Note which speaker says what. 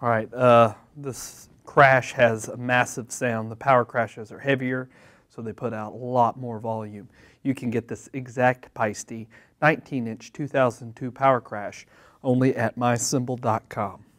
Speaker 1: All right, this crash has a massive sound. The power crashes are heavier, so they put out a lot more volume. You can get this exact Paiste 19-inch 2002 Power Crash only at mycymbal.com.